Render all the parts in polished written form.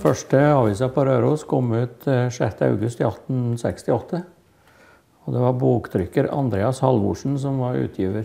Første avisa på Røros kom ut 6. august i 1868. Og det var boktrykker Andreas Halvorsen som var utgiver.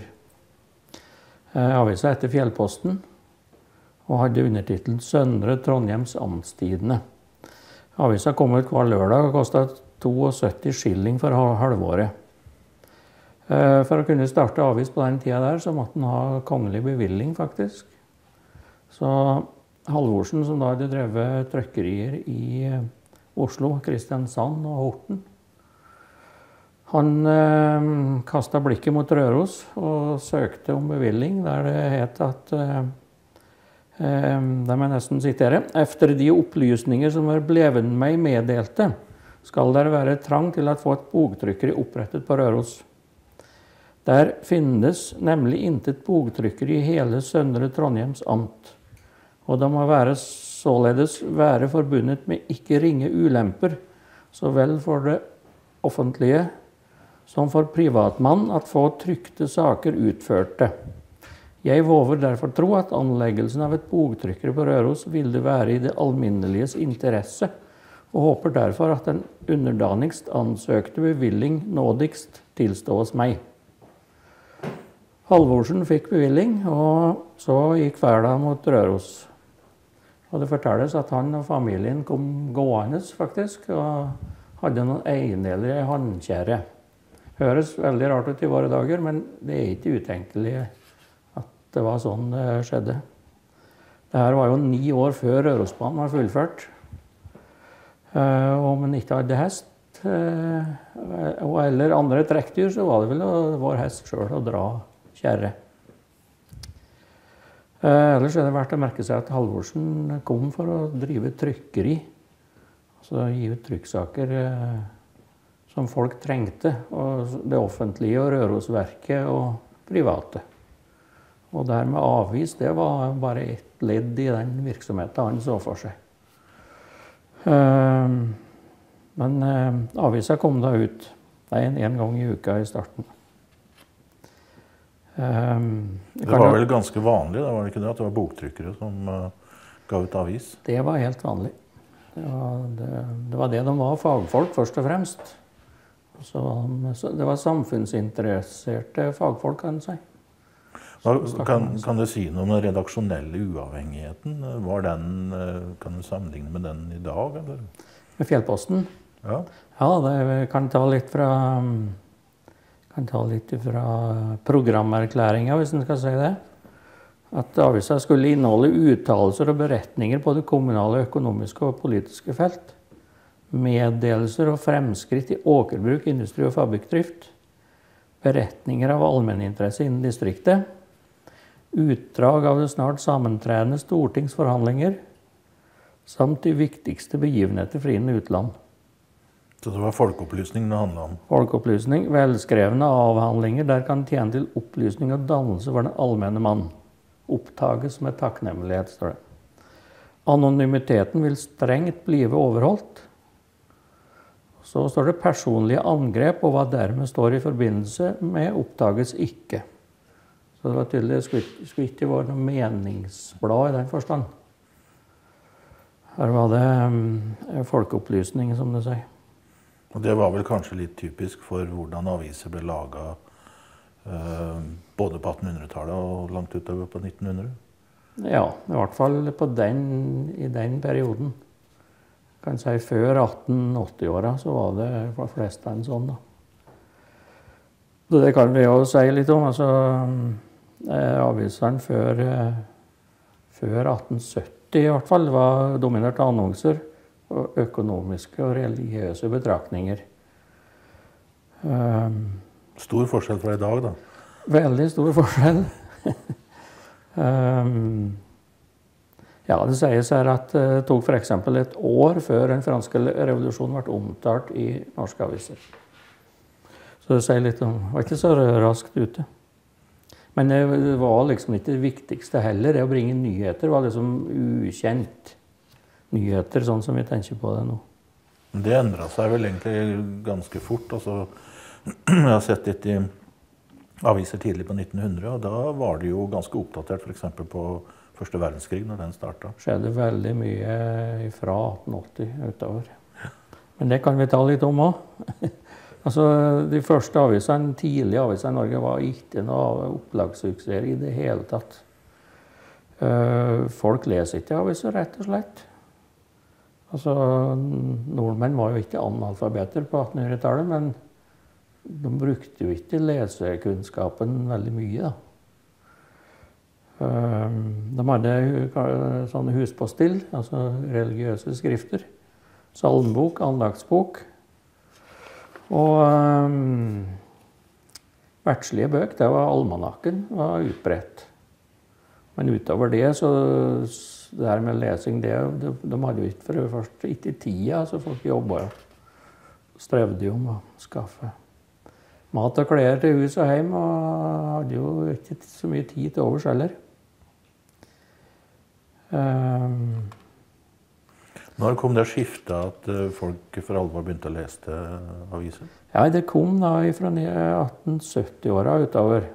Avisa etter Fjellposten og hadde undertitlen Søndre Trondheims Amtstidene. Avisa kom ut hver lørdag og kostet 72 skilling for halvåret. For å kunne starte avis på den tida der, så måtte den ha kongelig bevilling faktisk. Så Halvorsen, som da hadde drevet trykkerier i Oslo, Kristiansand og Horten, han kastet blikket mot Røros og søkte om bevilling, der det het at, det må jeg nesten sitere, «Efter de opplysninger som er bleven meg meddelte, skal det være trang til å få et boktrykkeri opprettet på Røros. Der finnes nemlig intet boktrykkeri i hele Søndre Trondheims amt, og det må således være forbundet med ikke ringe ulemper, så vel for det offentlige som for privatmann at få trykte saker utførte. Jeg våger derfor tro at anleggelsen av et boktrykkeri på Røros ville være i det alminneliges interesse, og håper derfor at den underdanigst ansøkte bevilling nådigst tilstås meg. Halvorsen fikk bevilling, og så gikk ferda mot Røros. Og det fortelles at han og familien kom gående faktisk, og hadde noen eiendeler i Handkjære. Høres veldig rart ut i våre dager, men det er ikke utenkelig at det var sånn det skjedde. Dette var jo 9 år før Rørosbanen var fullført. Og om man ikke hadde hest, eller andre trekkdyr, så var det vel vår hest selv å dra kjerre. Ellers er det verdt å merke seg at Halvorsen kom for å drive trykkeri, altså gi ut trykksaker som folk trengte, og det offentlige og Rørosverket og private. Og dermed avis, det var bare et ledd i den virksomheten han så for seg. Men avisa kom da ut en gang i uka i starten. Det var vel ganske vanlig, da, var det ikke det, at det var boktrykkere som ga ut avis? Det var helt vanlig. Det var det de var, fagfolk først og fremst. Så det var samfunnsinteresserte fagfolk, kan jeg si. Kan du si noe om den redaksjonelle uavhengigheten? Var den, kan du sammenligne med den i dag? Eller? Med Fjellposten? Ja. Ja, det kan ta litt fra programerklæringen, hvis en skal si det. At avisa skulle inneholde uttalelser og beretninger på det kommunale, økonomiske og politiske felt. Meddelelser og fremskritt i åkerbruk, industri og fabrikkdrift. Beretninger av allmenninteresse innen distriktet. Utdrag av det snart sammentredende stortingsforhandlinger. Samt de viktigste begivenheter for inn- og utland. Så det var folkeopplysning det handlet om? Folkeopplysning, velskrevne avhandlinger der kan tjene til opplysning og dannelse for den allmenne mann. Opptages med takknemlighet, står det. Anonymiteten vil strengt blive overholdt. Så står det personlige angrep, og hva dermed står i forbindelse med opptages ikke. Så det var tydelig, det skulle ikke være noe meningsblad i den forstand. Her var det folkeopplysning, som det sier. Og det var vel kanskje litt typisk for hvordan aviser ble laget både på 1800-tallet og langt utover på 1900? Ja, i hvert fall i den perioden. Kan si før 1880-åra så var det for flest en sånn. Da. Så det kan vi jo si litt om. Altså, avisene før 1870 i hvert fall var dominert av annonser og økonomiske og religiøse betraktninger. Stor forskjell fra i dag, da? Veldig stor forskjell. Ja, det sies her at det tok for eksempel et år før den franske revolusjonen ble omtalt i norske aviser. Så det sier litt om, det var ikke så raskt ute. Men det var liksom ikke det viktigste heller. Det å bringe nyheter var liksom ukjent. Nyheter, sånn som vi tenker på det nå. Det endret seg vel egentlig ganske fort. Altså, jeg har sett litt i aviser tidlig på 1900, og da var det jo ganske oppdatert for eksempel på første verdenskrig når den startet. Skjedde veldig mye fra 1880 utover. Men det kan vi ta litt om også. Altså, de første avisene, tidlige avisene i Norge var ikke noe opplagssuksess i det hele tatt. Folk leser ikke aviser, rett og slett. Altså, nordmenn var jo ikke analfabeter på 1800-tallet, men de brukte jo ikke lesekunnskapen veldig mye, da. De hadde sånne huspostill, altså religiøse skrifter, salmbok, andagsbok, og verdslige bøk, det var almanakken, var utbredt. Men utover det, så det her med lesing, de hadde jo ikke for det første ikke tida, så folk jobbet og strevde jo om å skaffe mat og klær til hus og hjem, og hadde jo ikke så mye tid til overs heller. Når kom det skiftet at folk for alvor begynte å lese aviser? Ja, det kom da fra 1870-åra utover.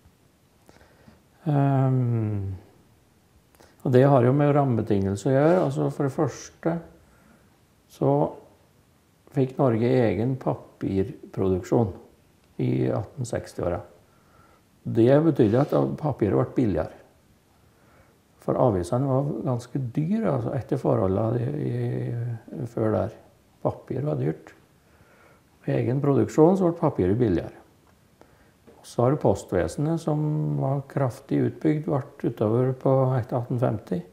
Og det har jo med rammebetingelser å gjøre. Altså for det første så fikk Norge egen papirproduksjon i 1860-åra. Det betydde at papiret ble billigere. For avisene var ganske dyre, altså etter forholdene før der. Papir var dyrt. Med egen produksjon så ble papiret billigere. Så har du postvesenet som var kraftig utbygd, ble utover på etter 1850.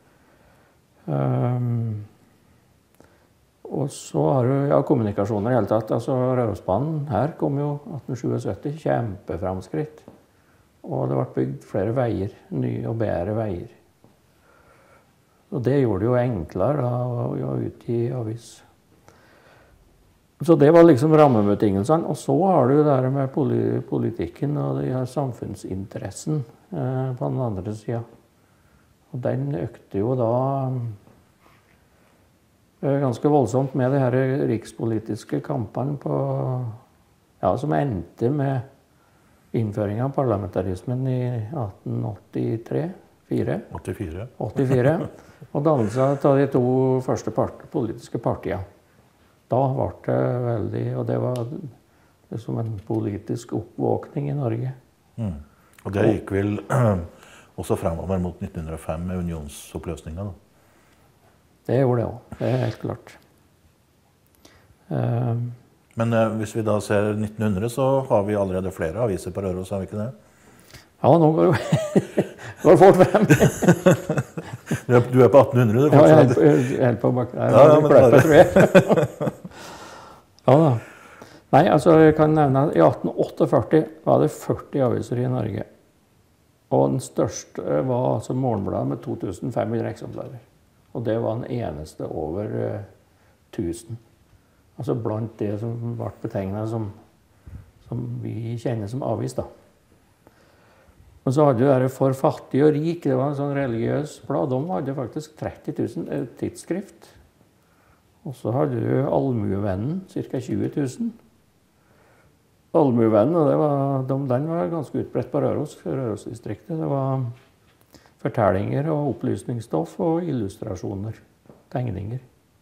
Og så har du kommunikasjoner i hele tatt. Altså Rørosbanen her kom jo 1877, kjempeframskritt. Og det ble bygd flere veier, nye og bedre veier. Og det gjorde det jo enklere da, å utgi avis. Så det var liksom rammebetingelsene. Og så har du det der med politikken og de her samfunnsinteressen på den andre sida. Og den økte jo da ganske voldsomt med de her rikspolitiske kampene på, ja, som endte med innføring av parlamentarismen i 1884. 84. Og dannelse av de to første politiske partiene. Da ble det veldig, og det var liksom en politisk oppvåkning i Norge. Og det gikk vel også fremover mot 1905 med unionsoppløsninga, da? Det gjorde det også, det er helt klart. Men hvis vi da ser 1900, så har vi allerede flere aviser på Røros, har vi ikke det? Ja, nå går det fort frem. Du er på 1800, du? Ja, jeg er på bakken. Kløpet, tror jeg. Ja da. Nei, altså jeg kan nevne at i 1848 var det 40 aviser i Norge. Og den største var altså Morgenbladet med 2500 eksemplarer. Og det var den eneste over 1000. Altså blant det som ble betegnet som vi kjenner som avis, da. Og så hadde jo det For fattig og rik, det var en sånn religiøs blad, de hadde faktisk 30 000 tidsskrift. Og så hadde du Allmuevennen, ca. 20 000. Allmuevennen, den var ganske utbredt på Rørosdistriktet. Det var fortellinger og opplysningsstoff og illustrasjoner, tegninger.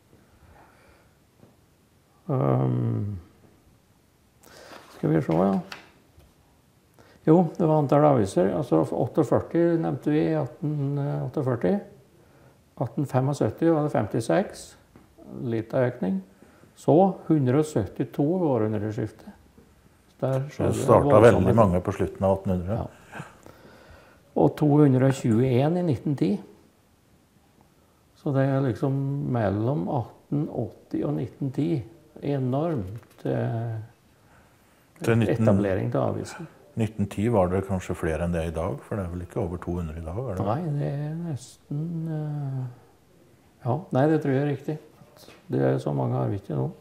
Skal vi se, ja. Jo, det var antall aviser. Altså 48 nevnte vi i 1848. 1875 var det 56. Litt økning. Så 172 århundreskiftet. Det startet veldig mange på slutten av 1800. Ja. Og 221 i 1910. Så det er liksom mellom 1880 og 1910. Enormt etablering til avisen. 1910 var det kanskje flere enn det i dag, for det er vel ikke over 200 i dag? Er det? Nei, det er nesten... Ja, nei, det tror jeg er riktig. Det er så mange har vi ikke nå.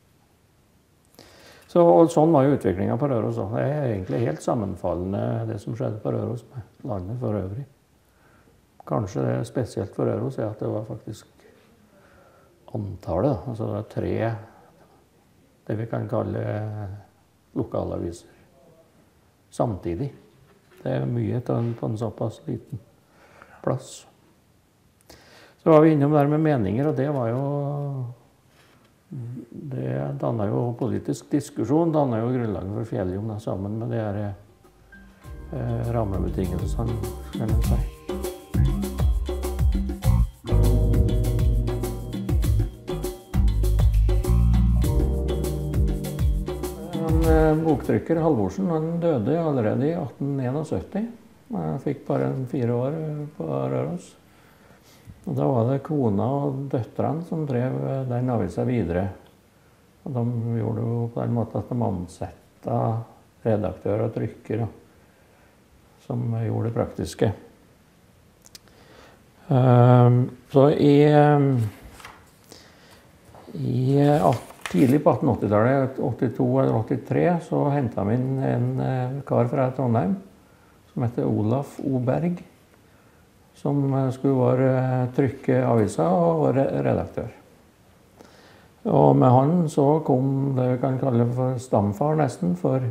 Så, og sånn var jo utviklingen på Røros. Det er egentlig helt sammenfallende det som skjedde på Røros med landet for øvrig. Kanskje det spesielt for Røros er at det var faktisk antallet. Altså det er 3, det vi kan kalle lokalaviser. Samtidig. Det er mye på en såpass liten plass. Så var vi innom der med meninger, og det var jo det dannet jo politisk diskusjon, dannet jo grunnlaget for Fjelljom da, sammen med de her rammebetingelsene, skal man si. Boktrykker Halvorsen, han døde allerede i 1871. Han fikk bare 4 år på Røros. Og da var det kona og døtrene som drev den avisa videre. Og de gjorde jo på den måten at de ansette redaktør og trykker, som gjorde det praktiske. Så tidlig på 1880-tallet, 82 eller 83, så hentet vi inn en kar fra Trondheim som heter Olaf Oberg, som skulle være trykke avisa og være redaktør. Og med han så kom det vi kan kalle for stamfar nesten for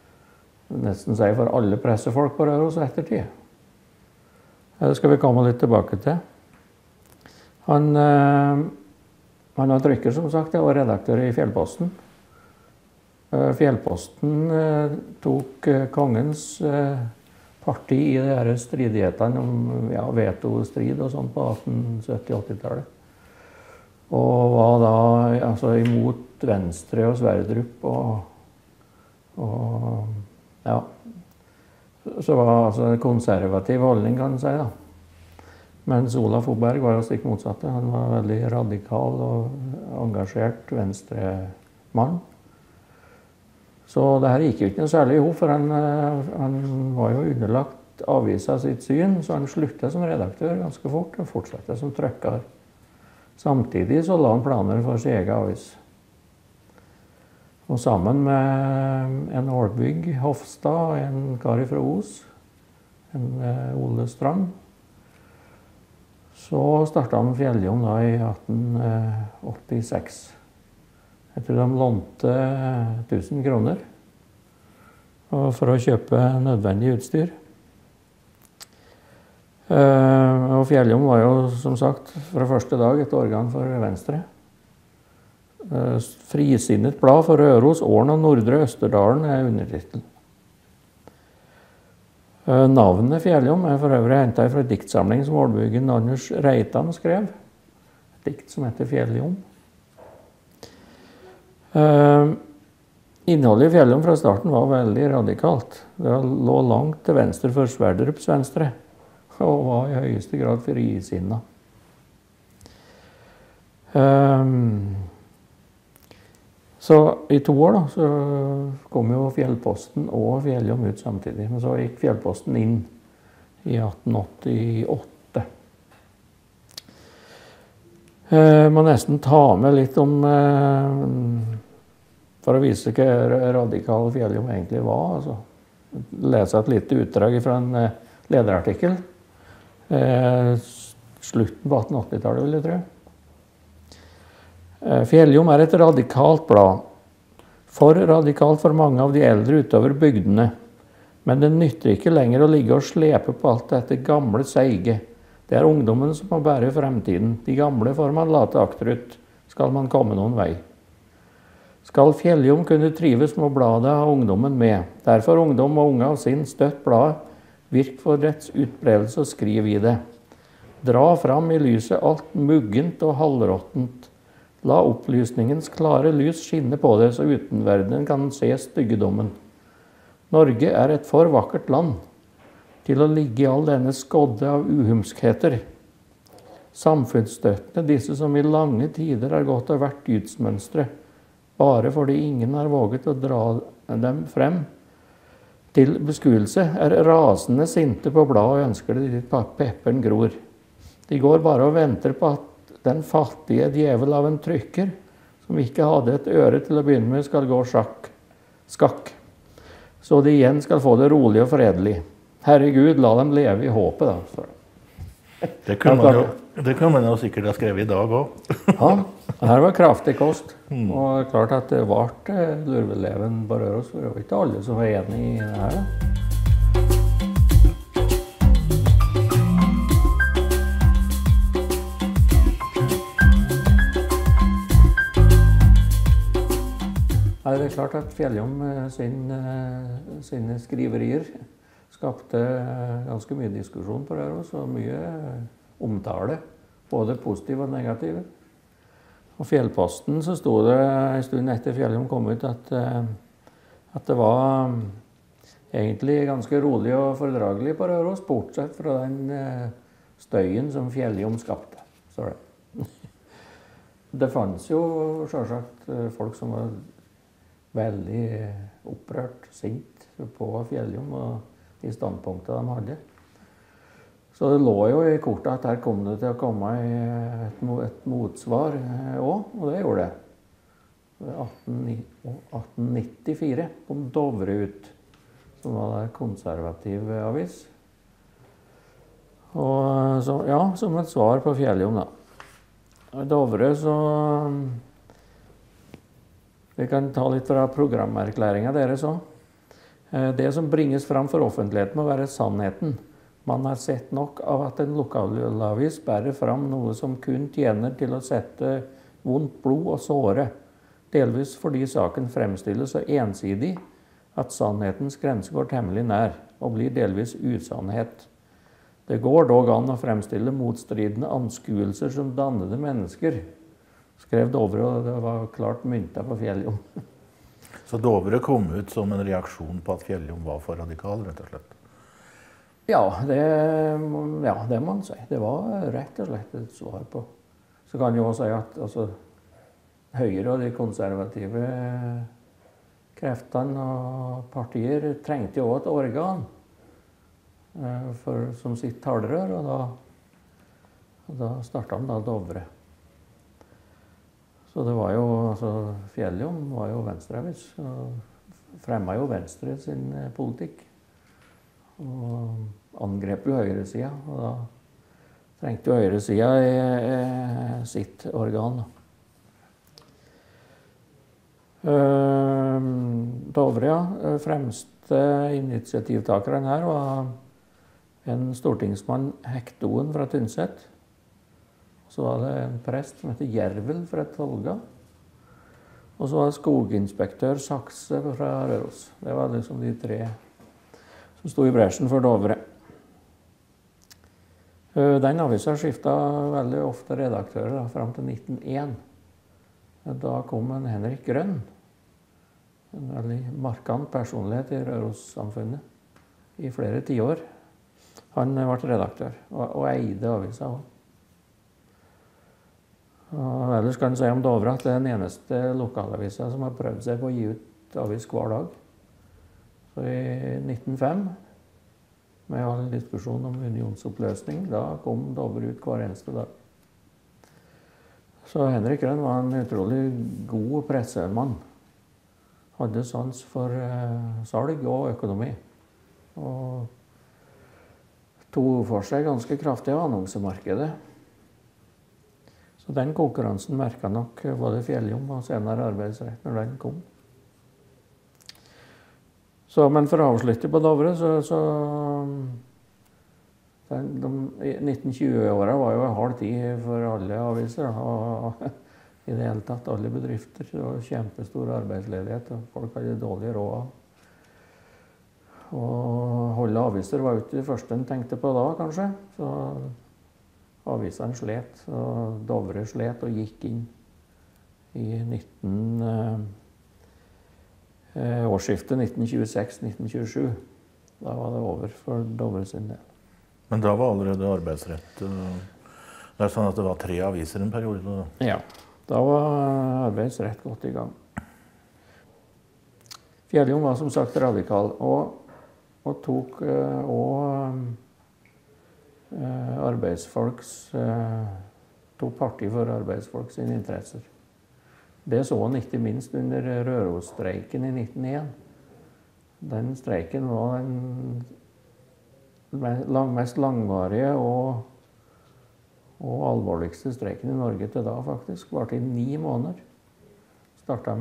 alle pressefolk på Røros ettertid. Det skal vi komme litt tilbake til. Han var trykker, som sagt, og redaktør i Fjellposten. Fjellposten tok kongens parti i de her stridighetene om vetostrid og sånt på 1870-80-tallet. Og var da altså imot Venstre og Sverdrup og ja. Så var altså en konservativ holdning, kan man si da. Mens Olaf Oberg var jo stikk motsatte. Han var veldig radikal og engasjert venstremann. Så det her gikk jo ikke noe særlig ihop, for han var jo underlagt avisa sitt syn, så han sluttet som redaktør ganske fort og fortsatte som trykker. Samtidig så la han planer for sin egen avis. Og sammen med en Ålbygg Hofstad, en kar fra Os, en Ole Strand, så startet han Fjelljom da i 1886. Jeg tror de lånte 1000 kroner for å kjøpe nødvendig utstyr. Og Fjelljom var jo, som sagt, fra første dag et organ for Venstre. Frisinnet blad for Røros, Åren og Nordre Østerdalen er undertittel. Navnet Fjelljom er for øvrig hentet fra en diktsamling som Ålbyggen Anders Reitan skrev. Et dikt som heter Fjelljom. Innholdet i Fjelljom fra starten var veldig radikalt. Det lå langt til venstre for Sverdrups venstre, og var i høyeste grad frisinnet. Så i 2 år da, så kom jo Fjellposten og Fjelljom ut samtidig. Men så gikk Fjellposten inn i 1888. Må nesten ta med litt om, for å vise hva radikal Fjelljom egentlig var. Altså, lese et lite utdrag fra en lederartikkel. Slutten på 1880-tallet, vil jeg tro. Fjelljom er et radikalt blad. For radikalt for mange av de eldre utover bygdene. Men det nytter ikke lenger å ligge og slepe på alt dette gamle seige. Det er ungdommen som må bære fremtiden. De gamle får man late akterut, skal man komme noen vei. Skal Fjelljom kunne trives, må bladet ha ungdommen med. Derfor ungdom og unge av sin støtt bladet. Virk for dets utbredelse og skriv i det. Dra fram i lyset alt muggent og halvråttent. La opplysningens klare lys skinne på det, så utenverdenen kan se styggedommen. Norge er et for vakkert land til å ligge i all denne skodde av uhumskheter. Samfunnsstøttene, disse som i lange tider har gått og vært dydsmønstre, bare fordi ingen har våget å dra dem frem til beskuelse, er rasende sinte på bladet og ønsker det dit pepperen gror. De går bare og venter på at den fattige djevel av en trykker, som ikke hadde et øre til å begynne med, skal gå skakk. Så de igjen skal få det rolig og fredelig. Herregud, la dem leve i håpet, da. Det kan man jo sikkert ha skrevet i dag også. Ja, det her var kraftig kost. Og klart at det varte lurveleven på Røros, for det var ikke alle som var enige i det her, da. Nei, det klart at Fjelljom sine skriverier skapte ganske mye diskusjon på Røros, og mye omtale, både positiv og negativ. Og Fjellposten så stod det en stund etter Fjelljom kom ut at det var egentlig ganske rolig og fordragelig på Røros, bortsett fra den støyen som Fjelljom skapte. Så det fanns jo selvsagt folk som var veldig opprørt, sint på Fjelljom og de standpunkter de hadde. Så det lå jo i kortet at her kom det til å komme et motsvar også, og det gjorde det. 1894 kom Dovre ut, som var en konservativ avis. Og så, ja, som et svar på Fjelljom da. Dovre så vi kan ta litt fra programerklæringen deres også. Det som bringes fram for offentligheten må være sannheten. Man har sett nok av at en lokalavis bærer fram noe som kun tjener til å sette vondt blod og såre, delvis fordi saken fremstilles så ensidig at sannhetens grense går temmelig nær og blir delvis usannhet. Det går dog an å fremstille motstridende anskuelser som dannede mennesker, skrev Dovre, og det var klart mynta på Fjelljom. Så Dovre kom ut som en reaksjon på at Fjelljom var for radikal, rett og slett? Ja, det må man si. Det var rett og slett et svar på. Så kan jeg også si at altså, Høyre og de konservative kreftene og partier trengte jo også et organ som sitt talerør, og da startet de da Dovre. Så det var jo, altså Fjelljom var jo venstreavis, og fremmet jo Venstre sin politikk. Og angrep jo høyresiden, og da trengte jo høyresiden sitt organ. Dovre, ja, fremste initiativtakeren her var en stortingsmann Hektoen fra Tynset. Så var det en prest som heter Jervel fra Tolga. Og så var det skoginspektør Sakse fra Røros. Det var liksom de tre som stod i bresjen for Dovre. Den avisen skiftet veldig ofte redaktører frem til 1901. Da kom en Henrik Grønn, en veldig markant personlighet i Røros-samfunnet i flere tiår. Han ble redaktør og eide avisen også. Og ellers kan jeg si om Dovre at det er den eneste lokalavisen som har prøvd seg på å gi ut avis hver dag. Så i 1905, med all diskusjon om unionsoppløsning, da kom Dovre ut hver eneste dag. Så Henrik Grønn var en utrolig god pressemann. Hadde sans for salg og økonomi. Og tog for seg ganske kraftig av annonsemarkedet. Så den konkurransen merket nok både Fjelljom og senere Arbeidsrett når den kom. Så, men for å avslutte på Dovre, så de 1920-årene var jo halv tid for alle aviser. Og i det hele tatt alle bedrifter. Det var kjempestor arbeidsledighet, og folk hadde dårlig råd. Og holde aviser var jo ikke det første en tenkte på da, kanskje. Så avisene slet, og Dovre slet og gikk inn i årsskiftet 1926-1927. Da var det over for Dovre sin del. Men da var allerede Arbeidsrett. Det er sånn at det var 3 aviser en periode? Ja, da var Arbeidsrett godt i gang. Fjelljom var som sagt radikal, og tok tok parti for arbeidsfolk sine interesser. Det så han ikke minst under Rørosstreiken i 1901. Den streiken var den mest langvarige og alvorligste streiken i Norge til da, faktisk. Varte i 9 måneder. Startet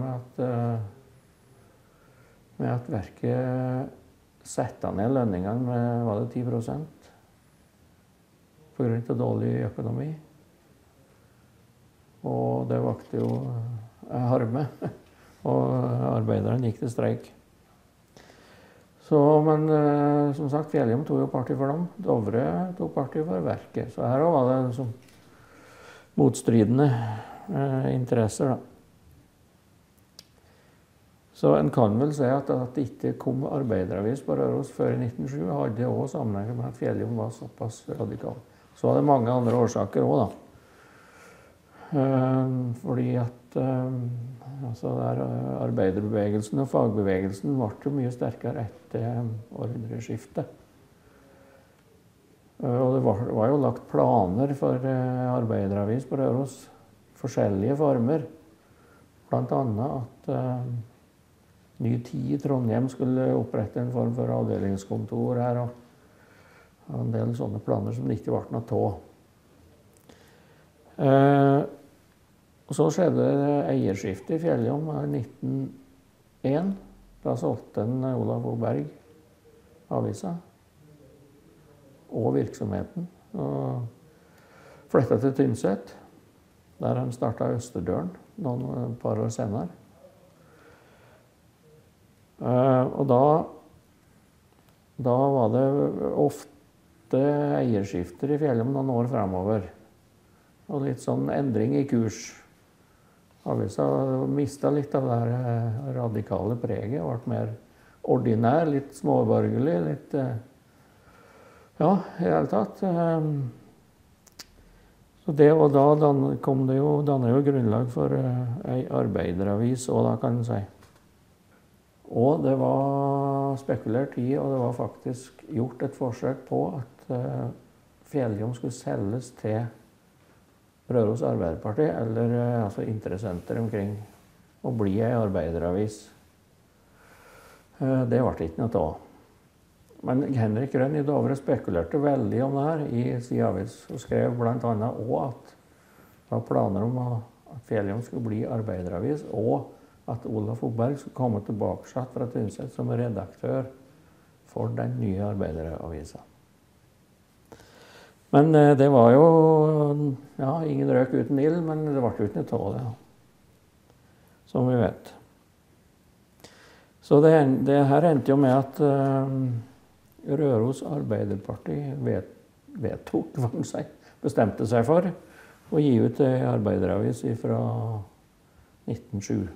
med at verket sette ned lønningene med, var det 10%? På grunn av dårlig økonomi. Og det vakte jo harme og arbeiderne gikk til streik. Så, men som sagt, Fjelljom tog jo parti for dem. Dovre tog parti for verket. Så her var det liksom motstridende interesser, da. Så en kan vel si at det ikke kom arbeideravis på Røros før i 1907, hadde også sammenheng med at Fjelljom var såpass radikal. Så var det mange andre årsaker også, da. Fordi at altså arbeiderbevegelsen og fagbevegelsen ble jo mye sterkere etter ordreskiftet. Og det var jo lagt planer for arbeideravis på Røros, forskjellige former. Blant annet at Ny Tid i Trondheim skulle opprette en form for avdelingskontor her, og en del sånne planer som det ikke ble noe av. Og så skjedde eierskiftet i Fjelljom i 1901. Da solgte Olav O. Berg avisa og virksomheten og flyttet til Tynset, der han startet Østerdøren noen par år senere. Og da var det ofte eierskifter i Fjelljom noen år fremover. Og litt sånn endring i kurs. Avisa mistet litt av det her radikale preget, og ble mer ordinær, litt småborgerlig, litt ja, i hele tatt. Så det, og da dannet jo grunnlag for ei arbeideravis, og da kan en si. Og det var spekulert i, og det var faktisk gjort et forsøk på at Fjelljom skulle selges til Røros Arbeiderparti, eller altså interessenter omkring, og bli en arbeideravis. Det ble ikke noe av. Men Henrik Rønn i Dovre spekulerte veldig om det her i sin avis, og skrev blant annet også at det var planer om at Fjelljom skulle bli arbeideravis, og at Olaf O. Berg skulle komme tilbake fra Tynset som redaktør for den nye arbeideravisa. Men det var jo, ja, ingen røk uten ild, men det ble jo ikke noe av det, som vi vet. Så det her endte jo med at Røros Arbeiderparti vedtok, bestemte seg for å gi ut en arbeideravis fra 1907.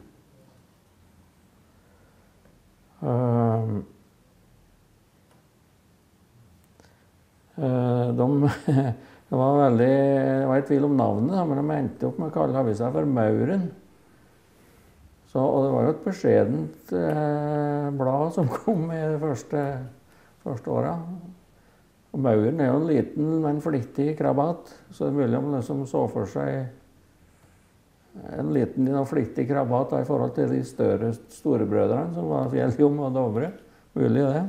Det var i tvil om navnet, men de endte opp med å kalle avisa for Mauren. Så, og det var jo et beskjedent blad som kom i de første åra. Og Mauren er jo en liten, men flittig krabat, så det er mulig om liksom så for seg en liten og flittig krabat i forhold til de storebrødrene som var Fjelljom og Dovre. Mulig det.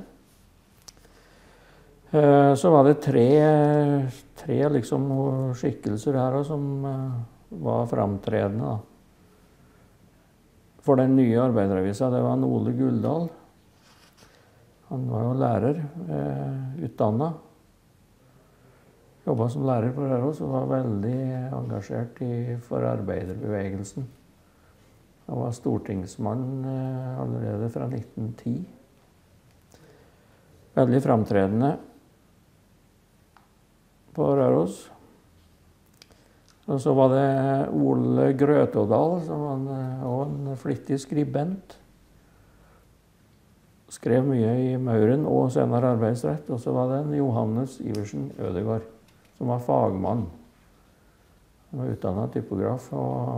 Så var det tre liksom skikkelser her som var framtredende for den nye arbeideravisa. Det var Ole Guldal. Han var jo lærer, utdannet. Jobbet som lærer på Røros og var veldig engasjert for arbeiderbevegelsen. Han var stortingsmann allerede fra 1910. Veldig framtredende på Røros. Og så var det Ole Grøtådal, som var en flittig skribent. Skrev mye i Mauren og senere arbeidsrett. Og så var det en Johannes Iversen Ødegård, som var fagmann. Han var utdannet typograf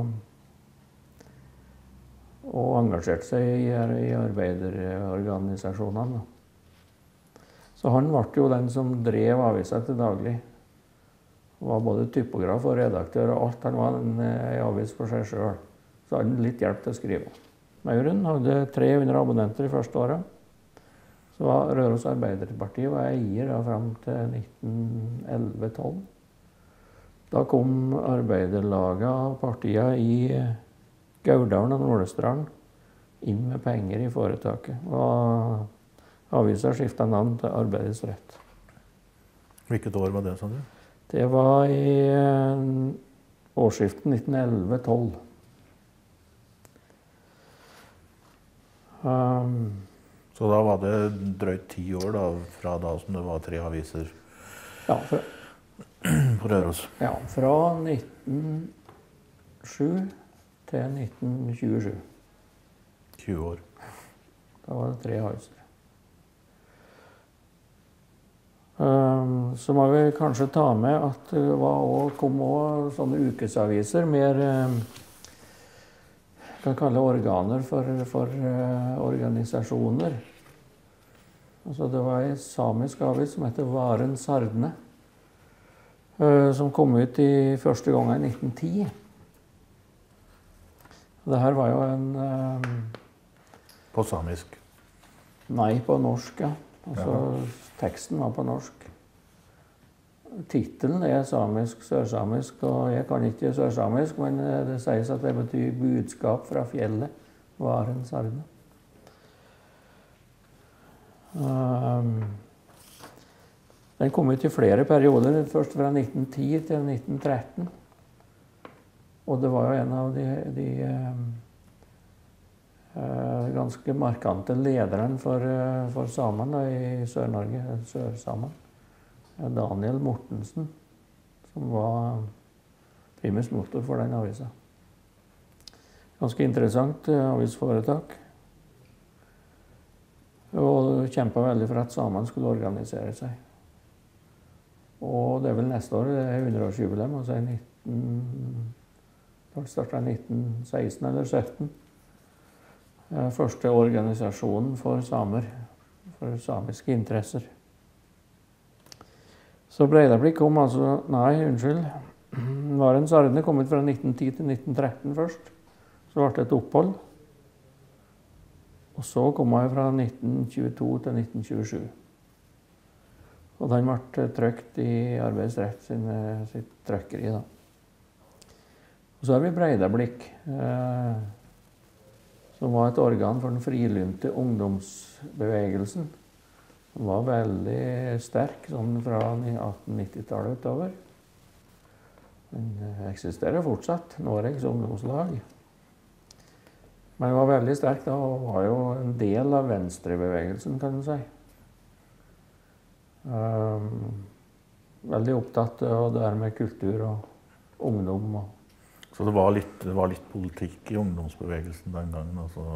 og engasjerte seg i arbeiderorganisasjonene. Så han ble jo den som drev avisa til daglig. Han var både typograf og redaktør og alt. Han var en avis for seg selv. Så hadde han litt hjelp til å skrive. Mauren hadde 300 abonnenter i første året. Så var Røros Arbeiderparti var eier frem til 1911-12. Da kom arbeiderlaget av partiene i Gaurdalen og Nordøsterdalen inn med penger i foretaket. Og avisa skiftet navn til Arbeidets Rett. Hvilket år var det, sa du? Det var i årsskiftet 1911-12. Så da var det drøyt 10 år da, fra da som det var 3 aviser Ja, på Røros. Ja, fra 1907 til 1927. 20 år. Da var det 3 aviser. Så må vi kanskje ta med at det kom også sånne ukesaviser, mer kan kalle organer for organisasjoner. Altså det var en samisk avis som heter Varen Sardne, som kom ut i første gang i 1910. Dette var jo en På samisk? Nei, på norsk, ja. Altså, teksten var på norsk. Tittelen er samisk, sørsamisk, og jeg kan ikke sørsamisk, men det sies at det betyr budskap fra fjellet, Varen Sardne. Den kom ut i flere perioder, først fra 1910 til 1913. Og det var jo en av de ganske markante lederen for samene i Sør-Norge, Sør-Samen. Daniel Mortensen, som var primus motor for den avisa. Ganske interessant avisforetak. Og kjempet veldig for at samene skulle organisere seg. Og det er vel neste år, det er 100-årsjubileum, altså det startet i 1916 eller 17. Første organisasjonen for samer, for samiske interesser. Så Breidablikk kom altså, Varen Sardne kom ut fra 1910 til 1913 først. Så ble det et opphold. Og så kom jeg fra 1922 til 1927. Og den ble trykt i Arbeidsrett sitt trykkeri da. Og så har vi Breidablikk, som var et organ for den frilynte ungdomsbevegelsen. Den var veldig sterk sånn fra 1890-tallet utover. Den eksisterer fortsatt, Noregs ungdomslag. Men den var veldig sterk da, og var jo en del av venstrebevegelsen, kan man si. Veldig opptatt av det her med kultur og ungdom. Så det var litt politikk i ungdomsbevegelsen den gangen,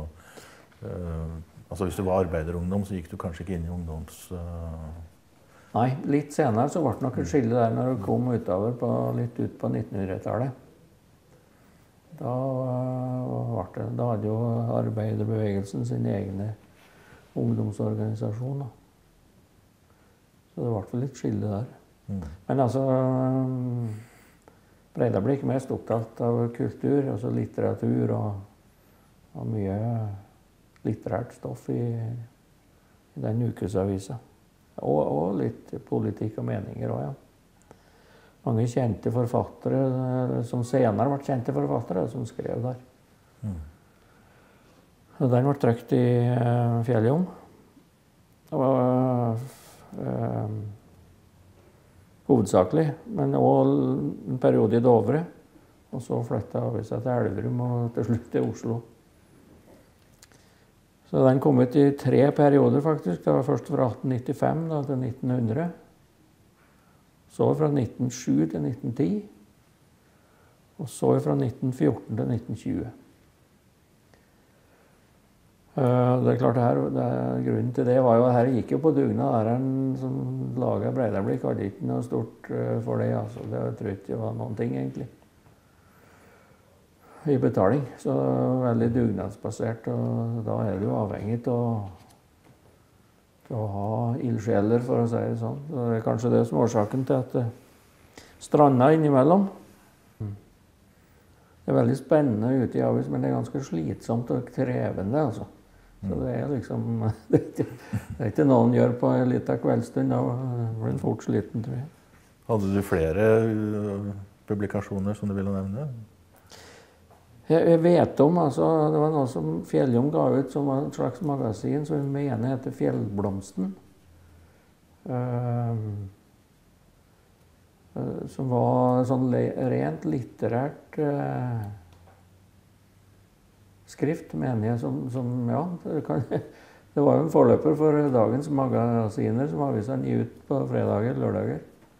altså hvis du var arbeiderungdom, så gikk du kanskje ikke inn i ungdoms... Nei, litt senere så ble det nok et skille der når du kom litt ut på 1900-tallet. Da hadde jo arbeiderbevegelsen sine egne ungdomsorganisasjoner. Så det ble litt skille der. Men altså, Breidablikk er mest opptatt av kultur, altså litteratur og mye litterært stoff i den ukesavisa. Og litt politikk og meninger også, ja. Mange kjente forfattere, som senere ble kjente forfattere, som skrev der. Og den ble trykt i Fjelljom. Hovedsakelig, men også en periode i Dovre. Og så flyttet avisa til Elverum og til slutt til Oslo. Så den kom ut i 3 perioder faktisk. Det var først fra 1895 da, til 1900. Så fra 1907 til 1910. Og så fra 1914 til 1920. Det er klart grunnen til det var jo at her gikk jo på dugnad. Læreren som laget Breidablikk hadde ikke noe stort for det. Altså. Det tror jeg ikke var noen ting egentlig. I betaling, så veldig dugnadsbasert, og da er du avhengig av å ha ildsjeler, for å si det sånn. Det er kanskje det som er årsaken til at det strander innimellom. Det er veldig spennende ute i avis, men det er ganske slitsomt og krevende, altså. Så det er liksom, det er ikke noen gjør på en liten kveldstund, da blir en fort sliten, tror jeg. Hadde du flere publikasjoner som du ville nevne? Jeg vet om, altså, det var noe som Fjelljom ga ut som var et slags magasin som vi mener heter Fjellblomsten. Som var sånn rent litterært skrift, mener jeg, ja, det var jo en forløper for dagens magasiner som avisene gir ut på fredager, lørdager.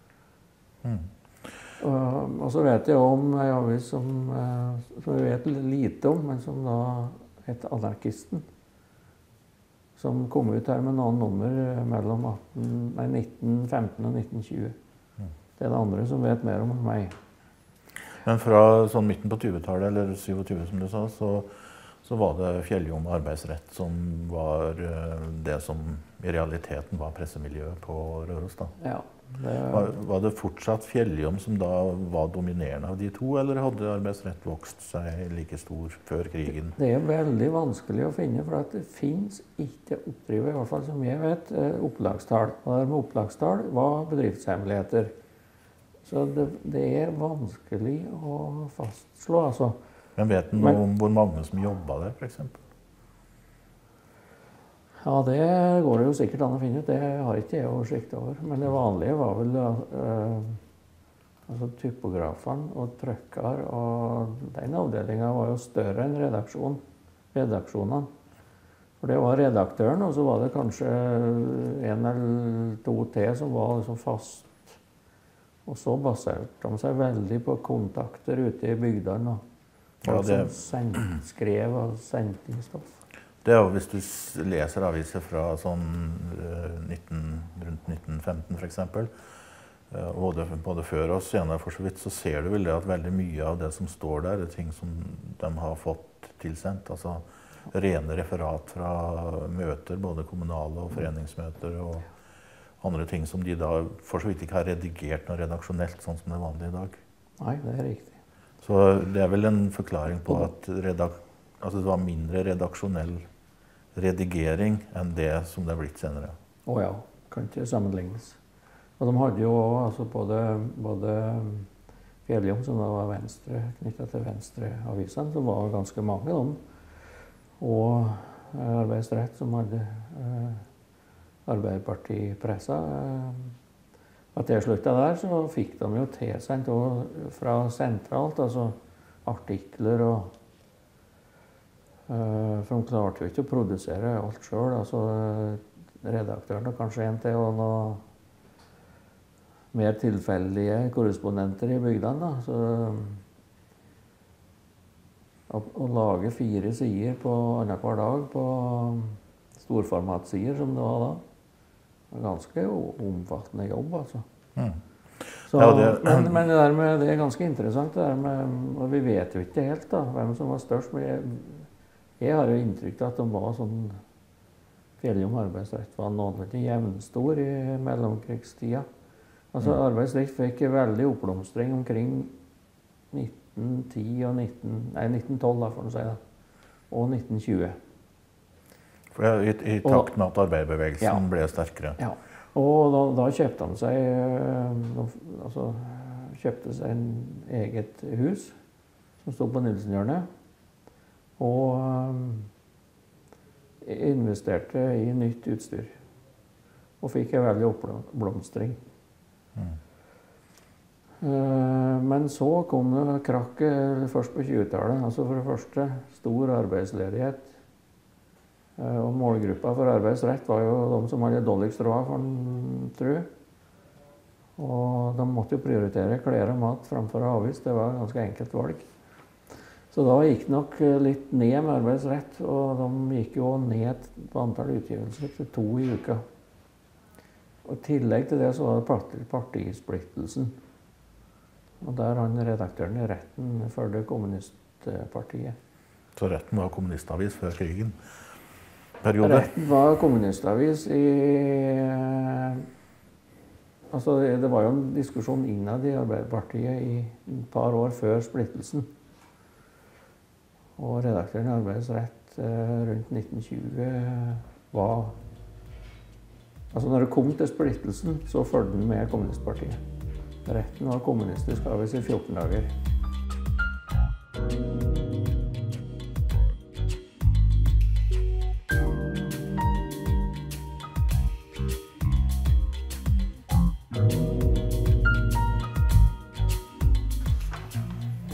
Og så vet jeg om en avis som vi vet lite om, men som da heter Anarkisten, som kom ut her med noen nummer mellom 1915 og 1920. Det er det andre som vet mer om meg. Men fra sånn midten på 20-tallet, eller 27 som du sa, så var det Fjelljom arbeidsrett som var det som i realiteten var pressemiljøet på Røros da. Ja. Var det fortsatt Fjelljom som da var dominerende av de to, eller hadde arbeidsrett vokst seg like stor før krigen? Det er veldig vanskelig å finne, for at det finnes ikke oppdrivet, i hvert fall som jeg vet, opplagstall. Og det med opplagstall var bedriftshemmeligheter. Så det er vanskelig å fastslå, altså. Men vet du noe om hvor mange som jobbet der, for eksempel? Ja, det går det jo sikkert an å finne ut. Det har ikke jeg oversikt over. Men det vanlige var vel altså typografene og trykker, og den avdelingen var jo større enn redaksjonene. For det var redaktøren, og så var det kanskje en eller to til som var liksom fast. Og så baserte de seg veldig på kontakter ute i bygdene. Folk som skrev og sendte inn stoff. Det er jo hvis du leser aviser fra sånn rundt 1915 for eksempel, både før og senere for så vidt, så ser du vel det at veldig mye av det som står der er ting som de har fått tilsendt. Altså rene referat fra møter, både kommunale og foreningsmøter og andre ting som de da for så vidt ikke har redigert noe redaksjonelt, sånn som det er vanlig i dag. Nei, det er riktig. Så det er vel en forklaring på at det var mindre redaksjonell redigering enn det som det er blitt senere. Å ja, kan ikke sammenlignes. Og de hadde jo altså både Fjelljom, som da var venstre, knyttet til venstreavisene, som var ganske mange om, og arbeidsrett, som hadde Arbeiderpartipressa. Og til slutt der så fikk de jo tilsendt fra sentralt, altså artikler og for de klarte jo ikke å produsere alt selv, altså redaktøren og kanskje en til og noe mer tilfeldige korrespondenter i bygdene da. Så å lage 4 sider på annenhver dag på storformatsider som det var da, ganske omfattende jobb, altså. Så, men det er ganske interessant, og vi vet jo ikke helt da, hvem som var størst, men jeg har jo inntrykk av at de var sånn, Fjelljom arbeidsrett var noenlunde jevnstor i mellomkrigstida. Altså arbeidsrett fikk veldig oppblomstring omkring 1910 og 1912 da, for å si det, og 1920. I takt med at arbeiderbevegelsen ble sterkere. Ja, og da kjøpte han seg, kjøpte seg en eget hus som stod på Nilsenhjørnet, og investerte i nytt utstyr, og fikk en veldig oppblomstring. Men så kom det krakket først på 20-tallet, altså for det første stor arbeidsledighet. Og målgruppa for arbeidsrett var jo de som hadde dårligst råd, for en tro. Og de måtte jo prioritere klær og mat framfor avis. Det var et ganske enkelt valg. Så da gikk det nok litt ned med arbeidsrett, og de gikk jo ned på antall utgivelser til 2 i uka. Og i tillegg til det så var det partisplittelsen. Og der han redaktøren i Retten førte kommunistpartiet. Så Retten var kommunistavis før krigen? Periode. Retten var kommunistavis altså det var jo en diskusjon innad i Arbeiderpartiet i et par år før splittelsen. Og redaktøren i Arbeidsrett rundt 1920 var... Altså når det kom til splittelsen, så følte den med kommunistpartiet. Retten var kommunistisk avis i 14 dager.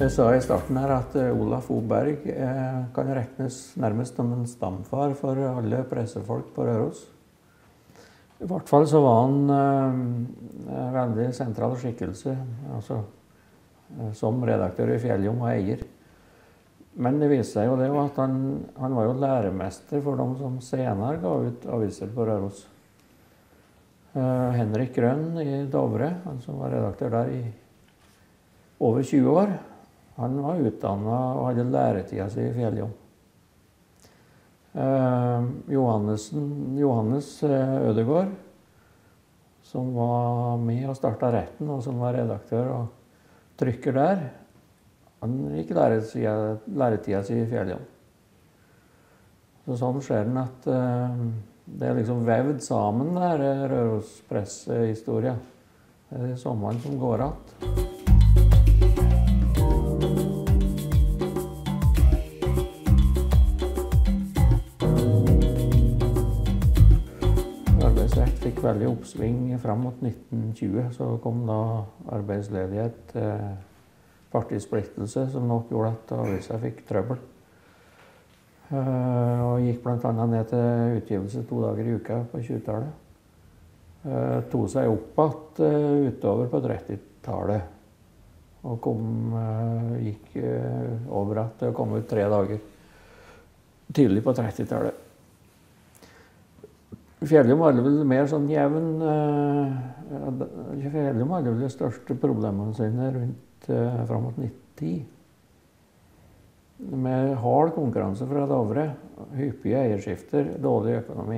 Jeg sa i starten her at Olaf Oberg kan regnes nærmest som en stamfar for alle pressefolk på Røros. I hvert fall så var han en veldig sentral skikkelse, altså som redaktør i Fjelljom og eier. Men det viste seg jo det at han var jo læremester for de som senere ga ut aviser på Røros. Henrik Grønn i Dovre, han som var redaktør der i over 20 år, han var utdannet og hadde læretida si i Fjelljom. Johannes Ødegård, som var med og startet Retten, og som var redaktør og trykker der, han gikk læretida si i Fjelljom. Så sånn skjer den at det er liksom vevd sammen der, Røros pressehistoria. Det er sommeren som går att. Arbeidsrett fikk veldig oppsving frem mot 1920, så kom da arbeidsledighet, partisplittelse, som nok gjorde at avisa fikk trøbbel. Og gikk blant annet ned til utgivelse 2 dager i uka på 20-tallet. Tog seg opp at utover på 30-tallet, og gikk over at det kom ut 3 dager tidlig på 30-tallet. Fjelljom hadde vel mer sånn jevn, Fjelljom hadde vel de største problemene sine rundt frem mot 1910. Med hard konkurranse fra Dovre, hyppige eierskifter, dårlig økonomi.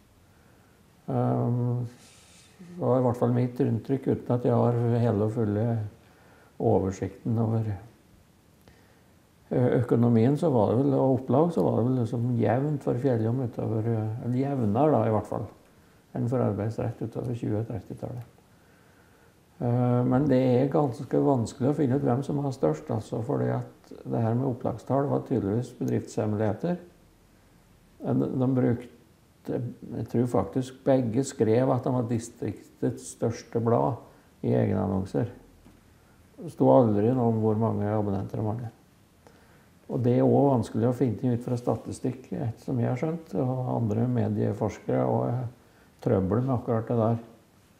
Det var i hvert fall mitt inntrykk, uten at jeg har hele og fulle oversikten over økonomien, så var det vel, og opplag, så var det vel liksom jevnt for Fjelljom utover, eller jevnere da i hvert fall, enn for arbeidsrett utover 20- og 30-tallet. Men det er ganske vanskelig å finne ut hvem som var størst, altså, fordi at det her med opplagstall var tydeligvis bedriftshemmeligheter. De brukte, jeg tror faktisk begge skrev at de var distriktets største blad i egenannonser. Det sto aldri noe om hvor mange abonnenter de hadde. Og det er også vanskelig å finne ut fra statistikk, som jeg har skjønt, og andre medieforskere, og trøbbel med akkurat det der.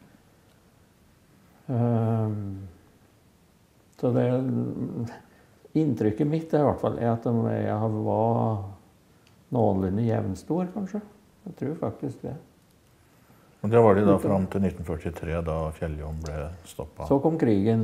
Så det inntrykket mitt i hvert fall er at jeg var noenlunde jevnstor, kanskje. Jeg tror faktisk det. Og det var det da frem til 1943, da Fjelljom ble stoppet? Så kom krigen,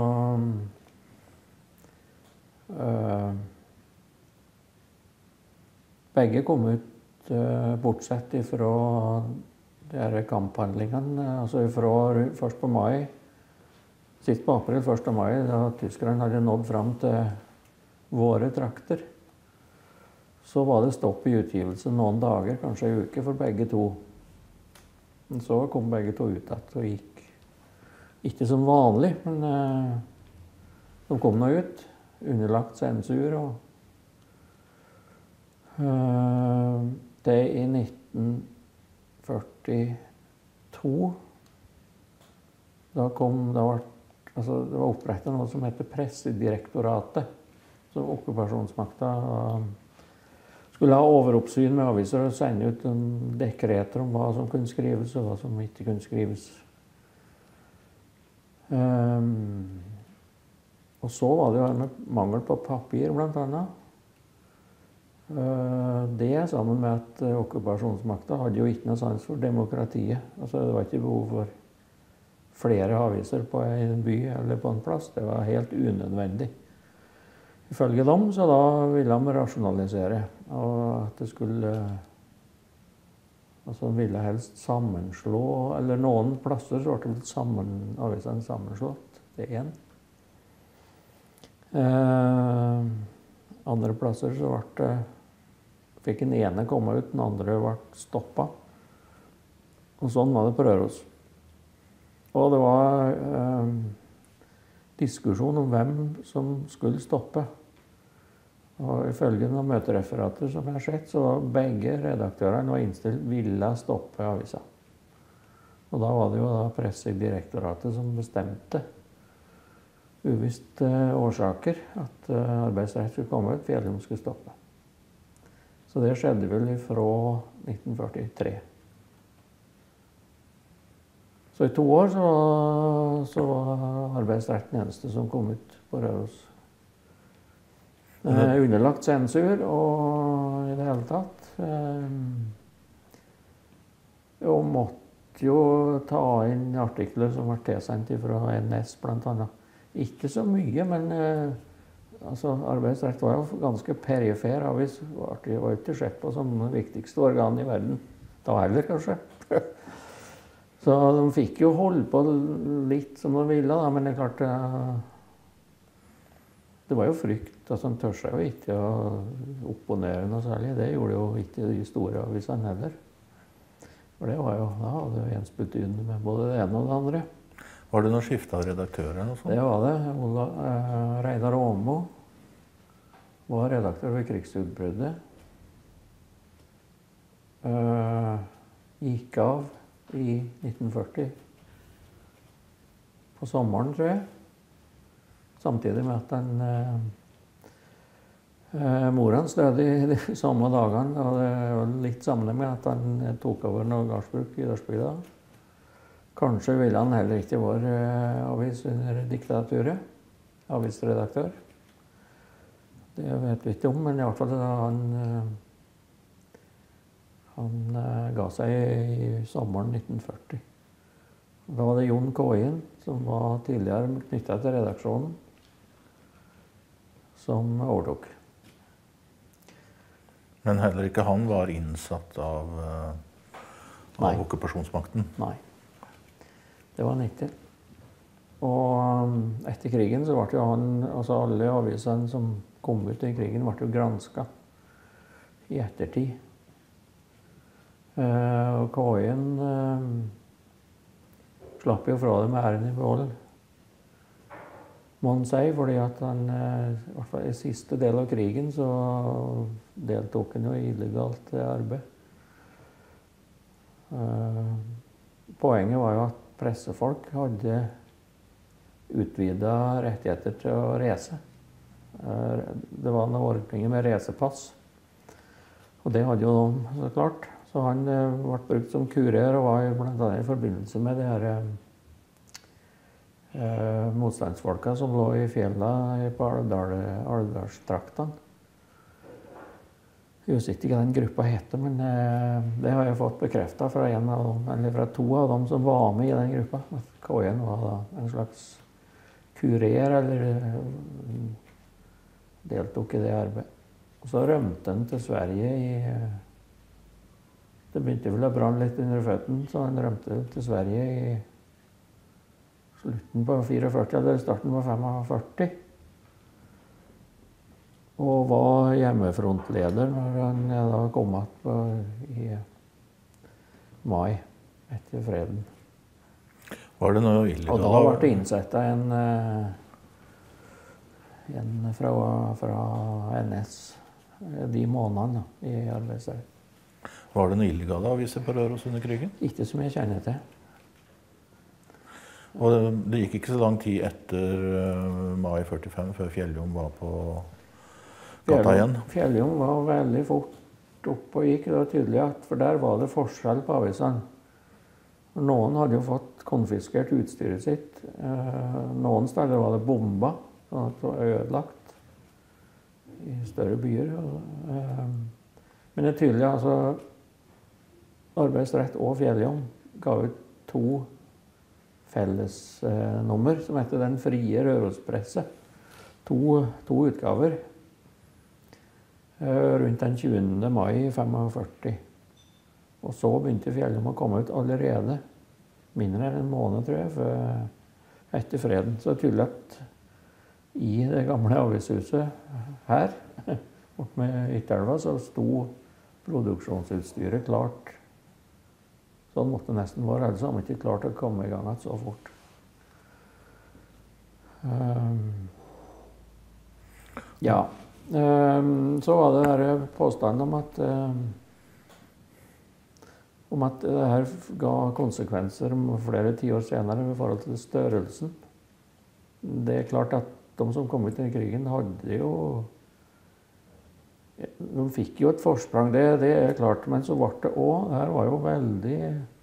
begge kom ut bortsett fra de her kamphandlingene, altså fra først på mai, sist på april, 1. mai, da tyskerne hadde nådd frem til våre trakter. Så var det stopp i utgivelse noen dager, kanskje en uke for begge to. Men så kom begge to ut at og gikk ikke som vanlig, men de kom nå ut, underlagt sensur, og det i 1942, det var opprettet noe som heter Pressedirektoratet, så okkupasjonsmakta skulle ha overoppsyn med aviser og sende ut dekreter om hva som kunne skrives og hva som ikke kunne skrives. Og så var det jo med mangel på papir, blant annet. Det sammen med at okkupasjonsmakta hadde jo ikke noe sans for demokratiet. Altså, det var ikke behov for flere aviser på en by eller på en plass. Det var helt unødvendig. Ifølge dem, så da ville de rasjonalisere, og at det skulle, altså de ville helst sammenslå, eller noen plasser så ble det avisene sammenslått til en. Andre plasser så fikk den ene komme ut, den andre ble stoppet. Og sånn var det på Røros. Og det var diskusjon om hvem som skulle stoppe. Og ifølge noen møtereferater som jeg har sett, så var begge redaktørene var innstilt ville stoppe avisa. Og da var det jo Pressedirektoratet som bestemte, uvisste årsaker at arbeidsrett skulle komme ut, Fjellum skulle stoppe. Så det skjedde vel fra 1943. Så i 2 år så var arbeidsrett den eneste som kom ut på Røros. Underlagt sensur og i det hele tatt. Og måtte jo ta inn artikler som var tilsendt fra NS blant annet. Ikke så mye, men altså, arbeidsrett var jo ganske perifer avis. Det var ikke sett på som det viktigste organ i verden. Da heller, kanskje. Så de fikk jo holde på litt som de ville, da, men det er klart det var jo frykt. Altså, de tør seg jo ikke å opponere noe særlig. Det gjorde jo ikke de store avisene heller. For det var jo, da hadde jo ensbetydende med både det ene og det andre. Var det noe skifte av redaktører eller noe sånt? Det var det. Reidar Åmo var redaktør ved krigsutbruddet. Gikk av i 1940. På sommeren, tror jeg. Samtidig med at mor hans døde i de samme dagene. Og det var litt sammenheng med at han tok over noe gardsbruk i Dørsbygda. Kanskje ville han heller ikke være avis under diktaturet. Avisredaktør. Det vet vi ikke om, men i hvert fall han ga seg i sommeren 1940. Da var det Jon Kåien, som var tidligere knyttet til redaksjonen, som overtok. Men heller ikke han var innsatt av okkupasjonsmakten? Nei. Det var han ikke. Og etter krigen så ble jo altså alle avisene som kom ut i krigen ble jo gransket i ettertid. Og Kåien slapp jo fra det med æren i behold, må han si, fordi at han, i hvert fall i siste del av krigen, så deltok han jo i illegalt arbeid. Poenget var jo at pressefolk hadde utvidet rettigheter til å reise. Det var noen ordninger med reisepass, og det hadde jo de, så klart. Så han ble brukt som kurer og var blant annet i forbindelse med de her motstandsfolka som lå i fjellene på Alvdalstraktene. Jeg husker ikke hva den gruppa heter, men det har jeg fått bekreftet fra fra 2 av dem som var med i den gruppa. Kåien var da en slags kurer, eller deltok i det arbeidet. Og så rømte han til Sverige det begynte vel å brenne litt under føttene, så han rømte til Sverige i slutten på 44, eller starten på 45. Og var hjemmefrontleder når han da kom i mai etter freden. Var det noe illegalt? Og da ble det innsettet en fra NS de månedene i arbeidsrett. Var det noe illegale aviser på Røros under krigen? Ikke som jeg kjenner til. Og det gikk ikke så lang tid etter mai 45 før Fjellum var på gata igjen? Fjellum var veldig fort opp og gikk. Det var tydelig for der var det forskjell på avisene. Noen hadde jo fått konfiskert utstyret sitt. Noen steder var det bomba, sånn at det var ødelagt i større byer. Men det er tydelig, altså, Arbeidsrett og Fjellum ga ut 2 fellesnummer som heter Den frie Rørospresse. 2 utgaver rundt den 20. mai 45. Og så begynte Fjellum å komme ut allerede mindre enn en måned, tror jeg, etter freden. Så det er tydelig at i det gamle avishuset her, bort med Ytterelva, så sto produksjonsutstyret klart. Sånn måtte det nesten være, ellers har man ikke klart å komme i gang så fort. Ja. Så var det der påstanden om at det her ga konsekvenser flere tiår senere i forhold til størrelsen. det er klart at de som kom ut i krigen hadde jo... De fikk jo et forsprang, det er klart, men så ble det også, her var jo veldig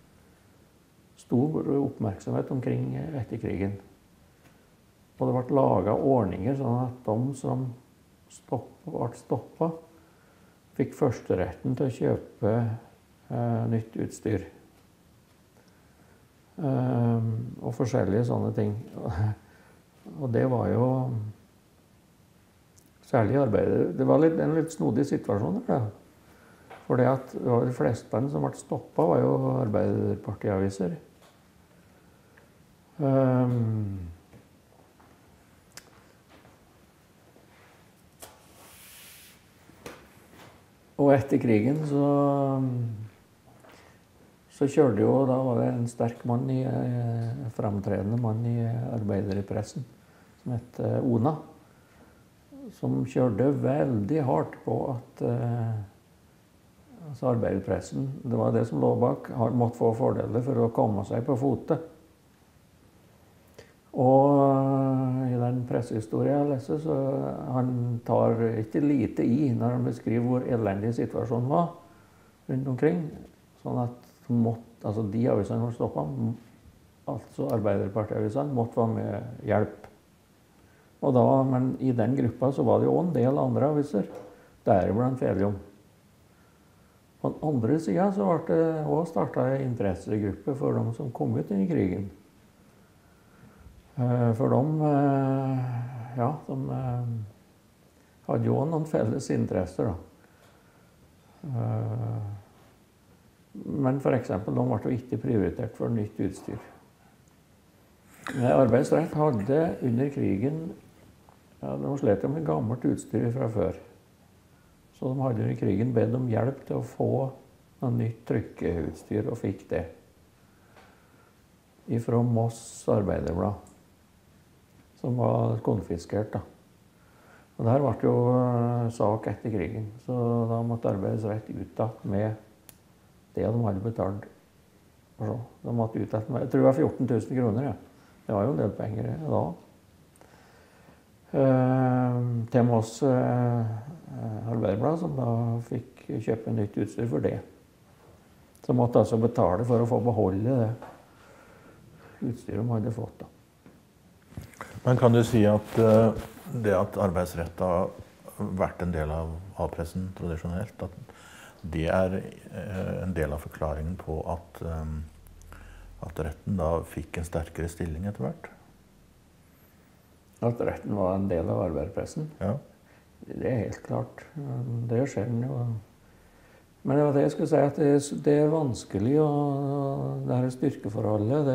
stor oppmerksomhet omkring etter krigen. Og det ble laget ordninger sånn at de som ble stoppet, fikk førsteretten til å kjøpe nytt utstyr. Og forskjellige sånne ting. Og det var jo særlig arbeidet. Det var en litt snodig situasjon der. For det at de fleste som ble stoppet var jo arbeiderpartiaviser. Og etter krigen så kjørte jo, da var det en sterk mann, fremtredende mann i arbeiderpressen, som het Ona, som kjørte veldig hardt på at altså arbeiderpressen, det var det som lå bak, måtte få fordeler for å komme seg på fote. Og i den pressehistorien jeg leser, så han tar ikke lite i når han beskriver hvor elendig situasjonen var rundt omkring. Sånn at altså de avisene som var stoppet, altså arbeiderpartiavisene, måtte være med hjelp. Og da, men i den gruppa så var det jo en del andre aviser, deriblant Felium. På den andre siden så ble det også startet en interessegruppe for de som kom ut i krigen. For de hadde jo noen felles interesser da. Men for eksempel, de ble jo ikke prioritert for nytt utstyr. Arbeidsrett hadde under krigen, de slet med gammelt utstyr fra før. Så de hadde under krigen bedt om hjelp til å få noe nytt trykkeutstyr, og fikk det. Fra Moss Arbeiderblad, som var konfiskert da. Og der ble jo sak etter krigen, så da måtte arbeidsrett ut da med det de hadde betalt. De måtte ut med, jeg tror det var 14 000 kroner, ja. Det var jo en del penger da. Til Moss Arbeiderblad, som da fikk kjøpe nytt utstyr for det. Så måtte altså betale for å få beholde det utstyret de hadde fått da. Men kan du si at det at arbeidsrett har vært en del av A-pressen tradisjonelt, at det er en del av forklaringen på at retten da fikk en sterkere stilling etter hvert? At retten var en del av arbeiderpressen? Ja. Det er helt klart. Det skjer jo. Men det var det jeg skulle si, at det er vanskelig, og det her styrkeforholdet,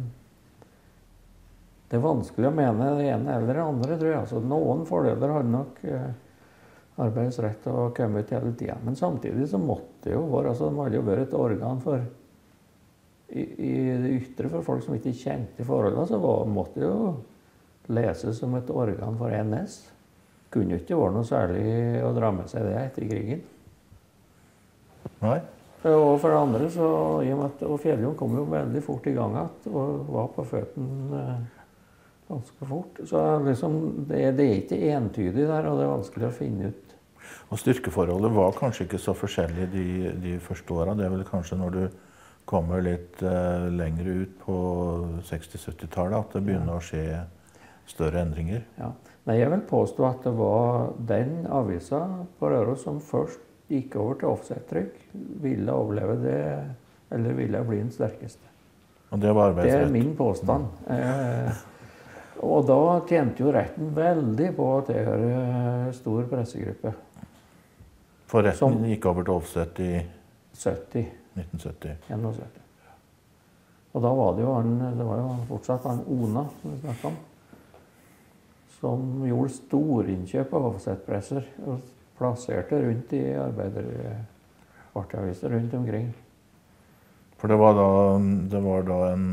det er vanskelig å mene det ene eller det andre, tror jeg. Altså, noen fordeler hadde nok arbeidsrett å komme ut hele tiden. Men samtidig så måtte det jo være, altså, de hadde jo vært et organ for, i det ytre for folk som ikke kjente forholdene, så måtte det jo leses som et organ for NS. Kunne jo ikke være noe særlig å dra med seg det etter krigen. Nei. Og for det andre så, i og med at Fjelljom kom jo veldig fort i gang og var på føttene ganske fort. Så liksom, det er ikke entydig der, og det er vanskelig å finne ut. Og styrkeforholdet var kanskje ikke så forskjellig de første årene. Det er vel kanskje når du kommer litt lenger ut på 60-70-tallet at det begynner å skje større endringer. Ja. Nei, jeg vil påstå at det var den avisa på Røros som først gikk over til offset-trykk, ville overleve det, eller ville bli den sterkeste. Og det var arbeidsrett? Det er min påstand. Og da tjente jo retten veldig på å tilhøre stor pressegruppe. For retten gikk over til offset i 1970. 1970. Og da var det var jo fortsatt han Ona, som vi snakket om, som gjorde storinnkjøp av offsetpresser og plasserte rundt i arbeiderpartiaviser rundt omkring. For det var da en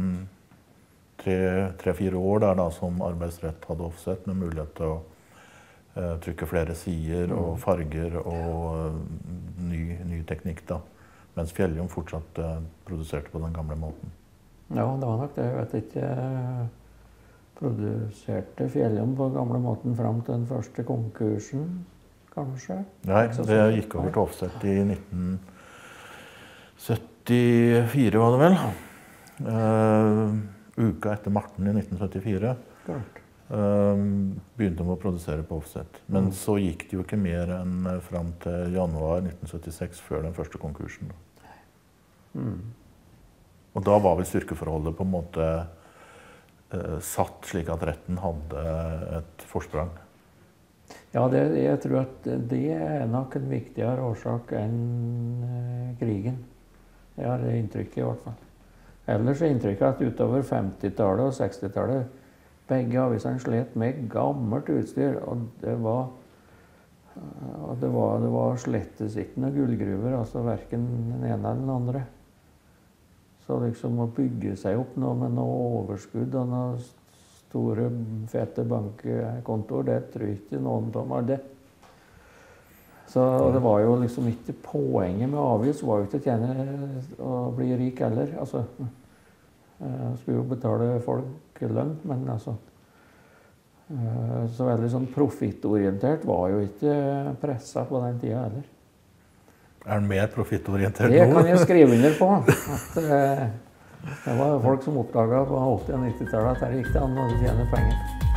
3-4 år der da, som arbeidsrett hadde offset med mulighet til å trykke flere sider og farger og ny teknikk da. Mens Fjelljom fortsatt produserte på den gamle måten. Ja, det var nok det. Jeg vet ikke. Produserte Fjellum på gamle måten fram til den første konkursen, kanskje? Nei, det gikk over til offset i 1974, var det vel. Uka etter Marten i 1974. Klart. Begynte de å produsere på offset. Men så gikk det jo ikke mer enn fram til januar 1976 før den første konkursen. Og da var vel styrkeforholdet på en måte satt slik at retten hadde et forsprang. Ja, jeg tror at det er nok en viktigere årsak enn krigen. Jeg har det inntrykket i hvert fall. Ellers er inntrykket at utover 50-tallet og 60-tallet begge avisene slet med gammelt utstyr, og det var slettes ikke noen gullgruver, altså hverken den ene eller den andre. Så liksom å bygge seg opp noe med noe overskudd og noen store, fete bankkontor, det tror jeg ikke noen av dem har det. Så det var jo liksom ikke poenget med avis, var jo ikke å tjene og bli rik heller. Altså, skulle jo betale folk lønn, men altså så veldig sånn profittorientert var jo ikke pressa på den tida heller. Er den mer profittorientert nå? Det kan jeg skrive under på. At, det var folk som oppdaget på 80- og 90-tallet at her gikk det an å tjene penger.